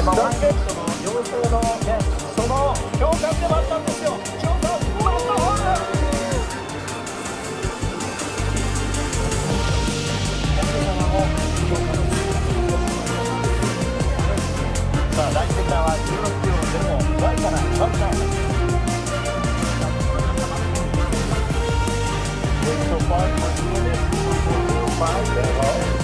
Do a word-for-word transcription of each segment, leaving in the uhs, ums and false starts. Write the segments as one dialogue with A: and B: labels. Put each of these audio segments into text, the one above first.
A: ダンベッドの要請のね、その共感でもあったんですよ。共感マットホール。さあ、第一セクターはじゅうろくキロでもワイからワイから。So far, we're doing it. We're fine. There you go.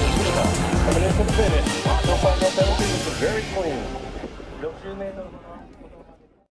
A: Very clean. ろくじゅうメートルほど。